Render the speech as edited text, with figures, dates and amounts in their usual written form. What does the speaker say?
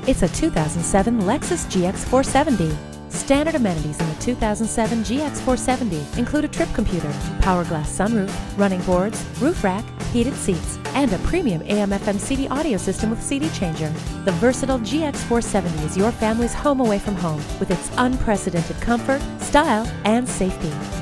It's a 2007 Lexus GX 470. Standard amenities in the 2007 GX 470 include a trip computer, power glass sunroof, running boards, roof rack, heated seats, and a premium AM/FM CD audio system with CD changer. The versatile GX 470 is your family's home away from home with its unprecedented comfort, style, and safety.